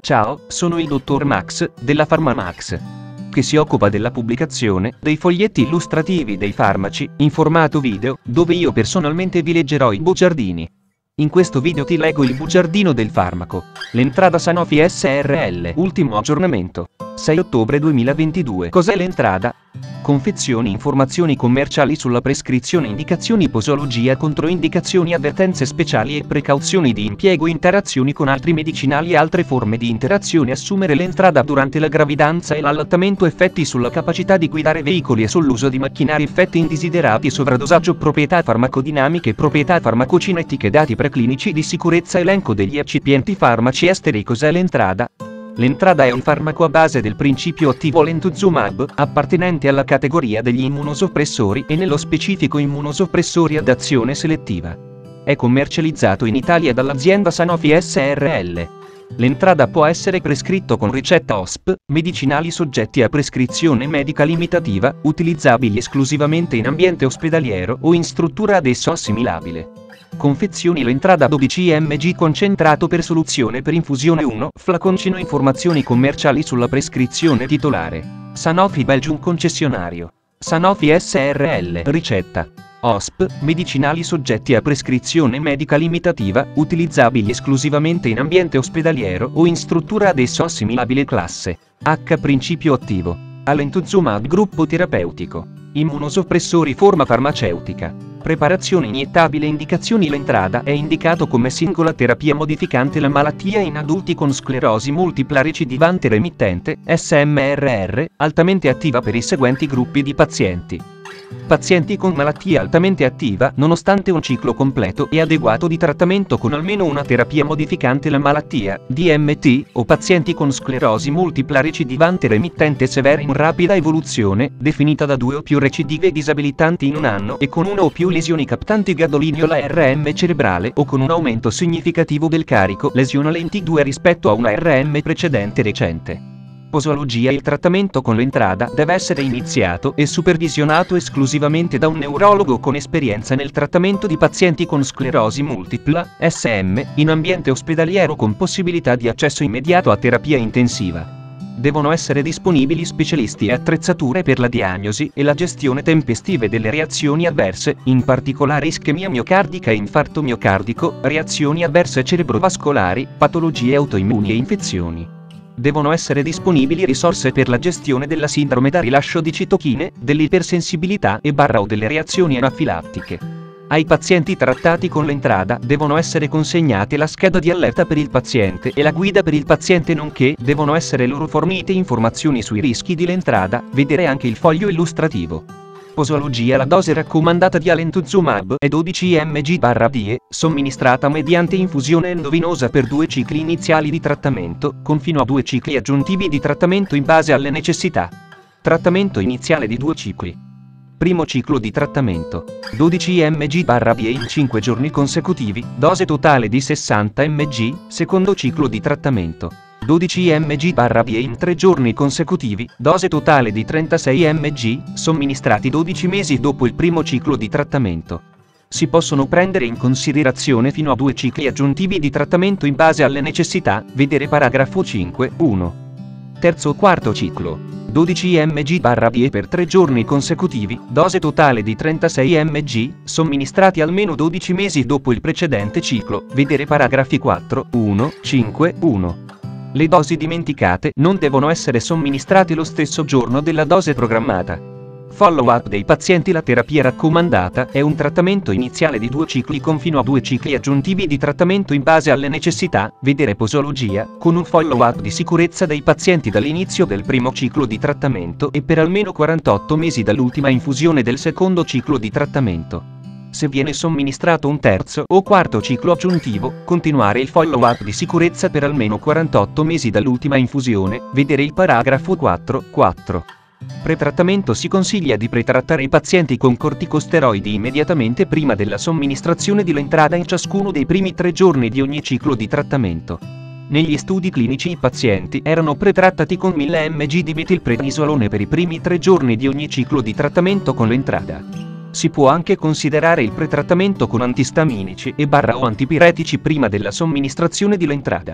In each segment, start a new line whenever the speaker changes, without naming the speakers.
Ciao, sono il dottor Max, della PharmaMax, che si occupa della pubblicazione dei foglietti illustrativi dei farmaci, in formato video, dove io personalmente vi leggerò i bugiardini. In questo video ti leggo il bugiardino del farmaco. L'entrada Sanofi SRL, ultimo aggiornamento. 6 ottobre 2022. Cos'è l'entrada? Confezioni, informazioni commerciali sulla prescrizione, indicazioni, posologia, controindicazioni, avvertenze speciali e precauzioni di impiego, interazioni con altri medicinali e altre forme di interazione. Assumere l'entrada durante la gravidanza e l'allattamento, effetti sulla capacità di guidare veicoli e sull'uso di macchinari, effetti indesiderati, sovradosaggio, proprietà farmacodinamiche, proprietà farmacocinetiche, dati preclinici di sicurezza, elenco degli eccipienti farmaci esteri. Cos'è l'entrada? L'entrada è un farmaco a base del principio attivo Lentozumab, appartenente alla categoria degli immunosoppressori e nello specifico immunosoppressori ad azione selettiva. È commercializzato in Italia dall'azienda Sanofi SRL. L'entrada può essere prescritto con ricetta OSP, medicinali soggetti a prescrizione medica limitativa, utilizzabili esclusivamente in ambiente ospedaliero o in struttura ad esso assimilabile. Confezioni. L'entrada 12 mg concentrato per soluzione per infusione 1 flaconcino. Informazioni commerciali sulla prescrizione titolare. Sanofi Belgium concessionario. Sanofi SRL. Ricetta OSP, medicinali soggetti a prescrizione medica limitativa, utilizzabili esclusivamente in ambiente ospedaliero o in struttura ad esso assimilabile. Classe H. Principio attivo Alentozumab. Gruppo terapeutico immunosoppressori. Forma farmaceutica preparazione iniettabile. Indicazioni. L'entrada è indicato come singola terapia modificante la malattia in adulti con sclerosi multipla recidivante remittente, SMRR, altamente attiva per i seguenti gruppi di pazienti. Pazienti con malattia altamente attiva, nonostante un ciclo completo e adeguato di trattamento con almeno una terapia modificante la malattia, DMT, o pazienti con sclerosi multipla recidivante remittente severa in rapida evoluzione, definita da 2 o più recidive disabilitanti in un anno e con 1 o più lesioni captanti gadoliniola RM cerebrale o con un aumento significativo del carico lesionale in T2 rispetto a una RM precedente recente. Posologia. Il trattamento con l'entrada deve essere iniziato e supervisionato esclusivamente da un neurologo con esperienza nel trattamento di pazienti con sclerosi multipla, SM, in ambiente ospedaliero con possibilità di accesso immediato a terapia intensiva. Devono essere disponibili specialisti e attrezzature per la diagnosi e la gestione tempestive delle reazioni avverse, in particolare ischemia miocardica e infarto miocardico, reazioni avverse cerebrovascolari, patologie autoimmuni e infezioni. Devono essere disponibili risorse per la gestione della sindrome da rilascio di citochine, dell'ipersensibilità e o delle reazioni anafilattiche. Ai pazienti trattati con l'entrada devono essere consegnate la scheda di allerta per il paziente e la guida per il paziente, nonché devono essere loro fornite informazioni sui rischi di l'entrada, vedere anche il foglio illustrativo. Posologia. La dose raccomandata di Alentozumab è 12 mg/die, somministrata mediante infusione endovenosa per 2 cicli iniziali di trattamento, con fino a 2 cicli aggiuntivi di trattamento in base alle necessità. Trattamento iniziale di 2 cicli. Primo ciclo di trattamento 12 mg/die in 5 giorni consecutivi, dose totale di 60 mg. Secondo ciclo di trattamento 12 mg/die in 3 giorni consecutivi, dose totale di 36 mg, somministrati 12 mesi dopo il primo ciclo di trattamento. Si possono prendere in considerazione fino a 2 cicli aggiuntivi di trattamento in base alle necessità, vedere paragrafo 5.1. Terzo o quarto ciclo 12 mg/die per 3 giorni consecutivi, dose totale di 36 mg, somministrati almeno 12 mesi dopo il precedente ciclo, vedere paragrafi 4.1, 5.1. Le dosi dimenticate non devono essere somministrate lo stesso giorno della dose programmata. Follow-up dei pazienti. La terapia raccomandata è un trattamento iniziale di 2 cicli con fino a 2 cicli aggiuntivi di trattamento in base alle necessità, vedere posologia, con un follow-up di sicurezza dei pazienti dall'inizio del primo ciclo di trattamento e per almeno 48 mesi dall'ultima infusione del secondo ciclo di trattamento. Se viene somministrato un terzo o quarto ciclo aggiuntivo, continuare il follow-up di sicurezza per almeno 48 mesi dall'ultima infusione, vedere il paragrafo 4.4. Pretrattamento. Si consiglia di pretrattare i pazienti con corticosteroidi immediatamente prima della somministrazione di l'entrada in ciascuno dei primi 3 giorni di ogni ciclo di trattamento. Negli studi clinici i pazienti erano pretrattati con 1000 mg di metilprednisolone per i primi 3 giorni di ogni ciclo di trattamento con l'entrada. Si può anche considerare il pretrattamento con antistaminici e o antipiretici prima della somministrazione di l'entrada.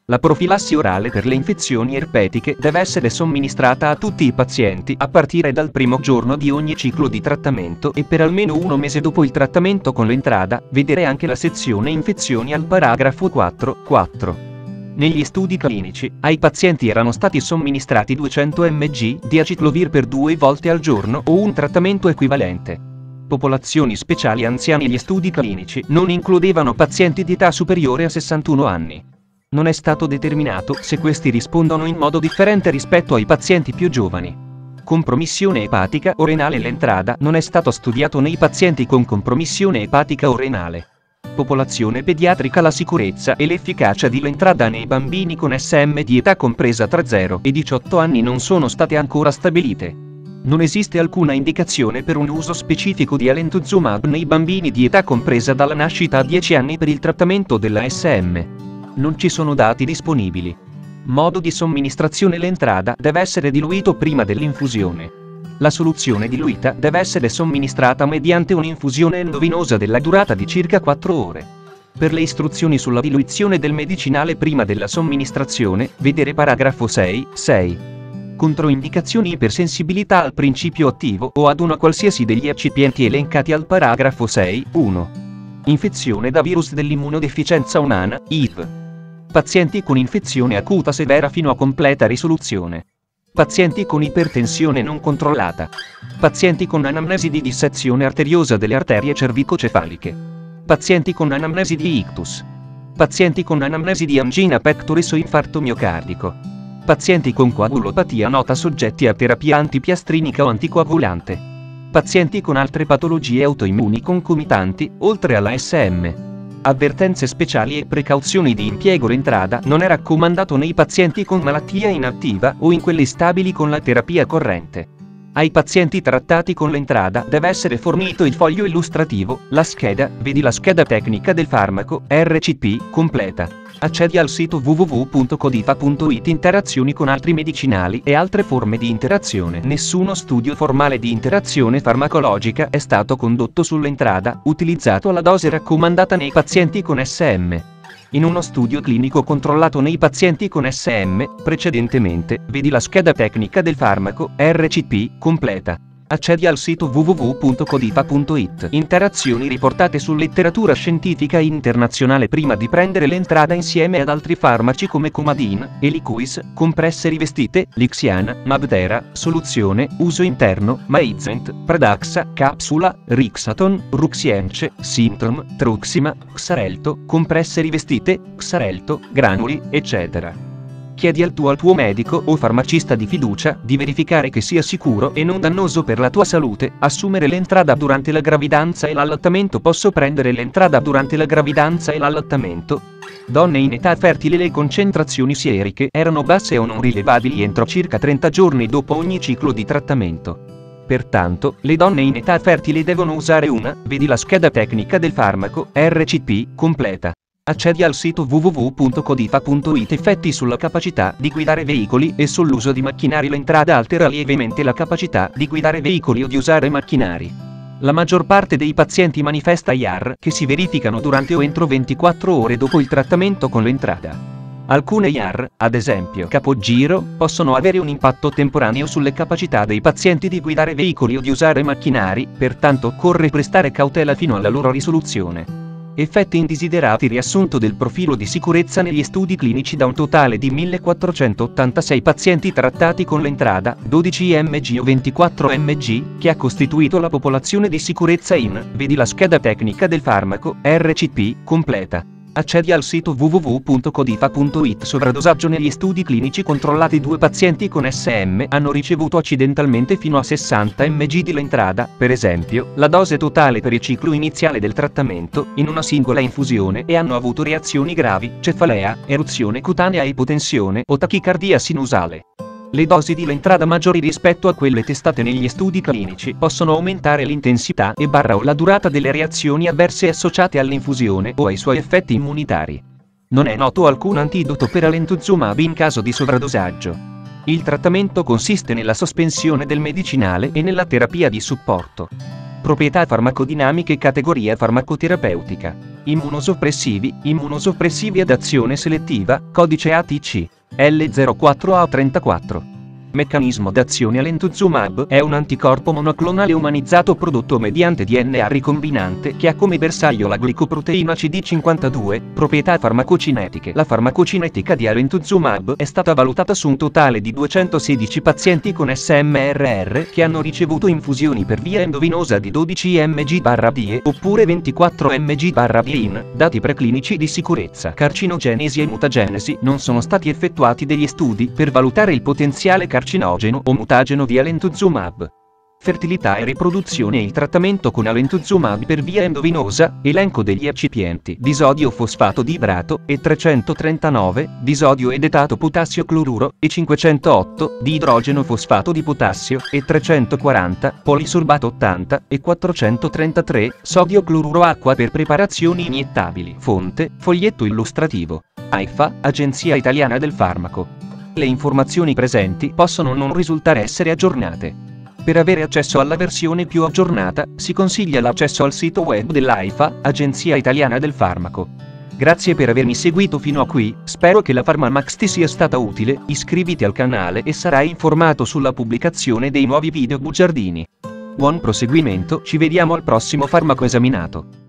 La profilassi orale per le infezioni erpetiche deve essere somministrata a tutti i pazienti a partire dal primo giorno di ogni ciclo di trattamento e per almeno 1 mese dopo il trattamento con l'entrada, vedere anche la sezione infezioni al paragrafo 4.4. Negli studi clinici, ai pazienti erano stati somministrati 200 mg di aciclovir per 2 volte al giorno o un trattamento equivalente. Popolazioni speciali anziani. Gli studi clinici non includevano pazienti di età superiore a 61 anni. Non è stato determinato se questi rispondono in modo differente rispetto ai pazienti più giovani. Compromissione epatica o renale. L'entrada non è stato studiato nei pazienti con compromissione epatica o renale. Popolazione pediatrica. La sicurezza e l'efficacia di l'entrada nei bambini con SM di età compresa tra 0 e 18 anni non sono state ancora stabilite. Non esiste alcuna indicazione per un uso specifico di alemtuzumab nei bambini di età compresa dalla nascita a 10 anni per il trattamento della SM. Non ci sono dati disponibili. Modo di somministrazione. L'entrada deve essere diluito prima dell'infusione. La soluzione diluita deve essere somministrata mediante un'infusione endovenosa della durata di circa 4 ore. Per le istruzioni sulla diluizione del medicinale prima della somministrazione, vedere paragrafo 6.6. Controindicazioni. Ipersensibilità al principio attivo o ad una qualsiasi degli eccipienti elencati al paragrafo 6.1. Infezione da virus dell'immunodeficienza umana, HIV. Pazienti con infezione acuta severa fino a completa risoluzione. Pazienti con ipertensione non controllata. Pazienti con anamnesi di dissezione arteriosa delle arterie cervicocefaliche. Pazienti con anamnesi di ictus. Pazienti con anamnesi di angina pectoris o infarto miocardico. Pazienti con coagulopatia nota soggetti a terapia antipiastrinica o anticoagulante. Pazienti con altre patologie autoimmuni concomitanti, oltre alla SM. Avvertenze speciali e precauzioni di impiego. L'entrada non è raccomandato nei pazienti con malattia inattiva o in quelli stabili con la terapia corrente. Ai pazienti trattati con l'entrada deve essere fornito il foglio illustrativo, la scheda, vedi la scheda tecnica del farmaco, RCP, completa. Accedi al sito www.codifa.it. Interazioni con altri medicinali e altre forme di interazione. Nessuno studio formale di interazione farmacologica è stato condotto sull'entrada, utilizzato la dose raccomandata nei pazienti con SM. In uno studio clinico controllato nei pazienti con SM, precedentemente, vedi la scheda tecnica del farmaco, RCP, completa. Accedi al sito www.codifa.it. Interazioni riportate su letteratura scientifica internazionale prima di prendere l'entrada insieme ad altri farmaci come Coumadin, Eliquis, compresse rivestite, Lixiana, Mabtera, soluzione, uso interno, Maizent, Pradaxa, capsula, Rixathon, Ruxience, Symptom, Truxima, Xarelto, compresse rivestite, Xarelto, granuli, eccetera. Chiedi al tuo medico o farmacista di fiducia di verificare che sia sicuro e non dannoso per la tua salute assumere l'entrada durante la gravidanza e l'allattamento. Posso prendere l'entrada durante la gravidanza e l'allattamento? Donne in età fertile. Le concentrazioni sieriche erano basse o non rilevabili entro circa 30 giorni dopo ogni ciclo di trattamento. Pertanto, le donne in età fertile devono usare vedi la scheda tecnica del farmaco, RCP, completa. Accedi al sito www.codifa.it. Effetti sulla capacità di guidare veicoli e sull'uso di macchinari. L'entrada altera lievemente la capacità di guidare veicoli o di usare macchinari. La maggior parte dei pazienti manifesta IAR che si verificano durante o entro 24 ore dopo il trattamento con l'entrada. Alcune IAR, ad esempio capogiro, possono avere un impatto temporaneo sulle capacità dei pazienti di guidare veicoli o di usare macchinari, pertanto occorre prestare cautela fino alla loro risoluzione. Effetti indesiderati. Riassunto del profilo di sicurezza negli studi clinici. Da un totale di 1486 pazienti trattati con l'entrada, 12 mg o 24 mg, che ha costituito la popolazione di sicurezza vedi la scheda tecnica del farmaco, RCP, completa. Accedi al sito www.codifa.it. Sovradosaggio. Negli studi clinici controllati 2 pazienti con SM hanno ricevuto accidentalmente fino a 60 mg di l'entrada, per esempio, la dose totale per il ciclo iniziale del trattamento, in una singola infusione e hanno avuto reazioni gravi, cefalea, eruzione cutanea, ipotensione o tachicardia sinusale. Le dosi di l'entrada maggiori rispetto a quelle testate negli studi clinici possono aumentare l'intensità o la durata delle reazioni avverse associate all'infusione o ai suoi effetti immunitari. Non è noto alcun antidoto per alemtuzumab in caso di sovradosaggio. Il trattamento consiste nella sospensione del medicinale e nella terapia di supporto. Proprietà farmacodinamiche categoria farmacoterapeutica. Immunosoppressivi ad azione selettiva, codice ATC. L04A34. Meccanismo d'azione alentuzumab è un anticorpo monoclonale umanizzato prodotto mediante DNA ricombinante che ha come bersaglio la glicoproteina CD52, proprietà farmacocinetiche. La farmacocinetica di alentuzumab è stata valutata su un totale di 216 pazienti con SMRR che hanno ricevuto infusioni per via endovenosa di 12 mg/die oppure 24 mg/in. Dati preclinici di sicurezza, carcinogenesi e mutagenesi. Non sono stati effettuati degli studi per valutare il potenziale carcinogeno o mutageno di alentuzumab. Fertilità e riproduzione e il trattamento con alentuzumab per via endovenosa, elenco degli eccipienti: disodio fosfato di idrato, E339, disodio edetato potassio cloruro, E508, di idrogeno fosfato di potassio, E340, polisorbato 80, E433, sodio cloruro acqua per preparazioni iniettabili. Fonte, foglietto illustrativo. AIFA, Agenzia Italiana del Farmaco. Le informazioni presenti possono non risultare essere aggiornate. Per avere accesso alla versione più aggiornata, si consiglia l'accesso al sito web dell'AIFA, Agenzia Italiana del Farmaco. Grazie per avermi seguito fino a qui, spero che la PharmaMax ti sia stata utile, iscriviti al canale e sarai informato sulla pubblicazione dei nuovi video bugiardini. Buon proseguimento, ci vediamo al prossimo farmaco esaminato.